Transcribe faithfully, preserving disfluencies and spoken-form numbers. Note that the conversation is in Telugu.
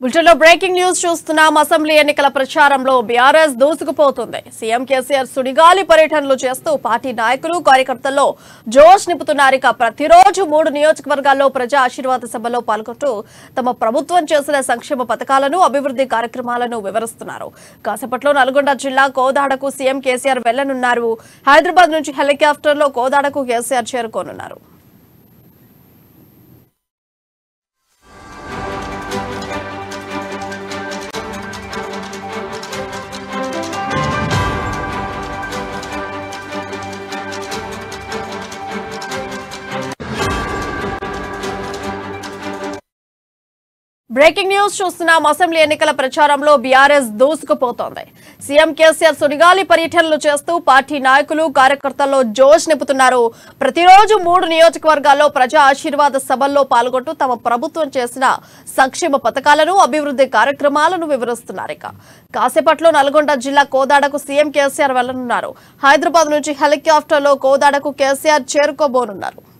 బులెటిన్లో బ్రేకింగ్ న్యూస్ చూస్తున్నాం. అసెంబ్లీ ఎన్నికల ప్రచారంలో బీఆర్ఎస్ దూసుకుపోతుంది. సీఎం కేసీఆర్ సుడిగాలి పర్యటనలు చేస్తూ పార్టీ నాయకులు కార్యకర్తల్లో జోష్ నింపుతున్నారు. ఇక ప్రతిరోజు మూడు నియోజకవర్గాల్లో ప్రజా ఆశీర్వాద సభలో పాల్గొంటూ తమ ప్రభుత్వం చేసిన సంక్షేమ పథకాలను అభివృద్ధి కార్యక్రమాలను వివరిస్తున్నారు. కాసేపట్లో నల్గొండ జిల్లా కోదాడకు సీఎం కేసీఆర్ వెళ్లనున్నారు. హైదరాబాద్ నుంచి హెలికాప్టర్లో కోదాడకు కేసీఆర్ చేరుకోనున్నారు. బ్రేకింగ్ న్యూస్ చూస్తున్నాం. అసెంబ్లీ ఎన్నికల ప్రచారంలో బీఆర్ఎస్ దూసుకుపోతోంది. సీఎం కేసీఆర్ సుడిగాలి పర్యటనలు చేస్తూ పార్టీ నాయకులు కార్యకర్తల్లో జోష్ నింపుతున్నారు. ప్రతిరోజు మూడు నియోజకవర్గాల్లో ప్రజా ఆశీర్వాద సభల్లో పాల్గొంటూ తమ ప్రభుత్వం చేసిన సంక్షేమ పథకాలను అభివృద్ధి కార్యక్రమాలను వివరిస్తున్నారు. ఇక కాసేపట్లో నల్గొండ జిల్లా కోదాడకు సీఎం కేసీఆర్ వెళ్లనున్నారు. హైదరాబాద్ నుంచి హెలికాప్టర్లో కోదాడకు కేసీఆర్ చేరుకోబోనున్నారు.